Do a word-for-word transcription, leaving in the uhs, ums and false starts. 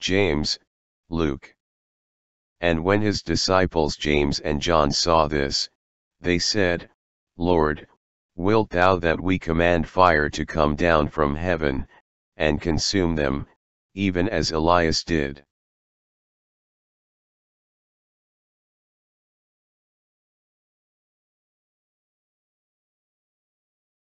James, Luke. And when his disciples James and John saw this, they said, Lord, wilt thou that we command fire to come down from heaven, and consume them, even as Elias did?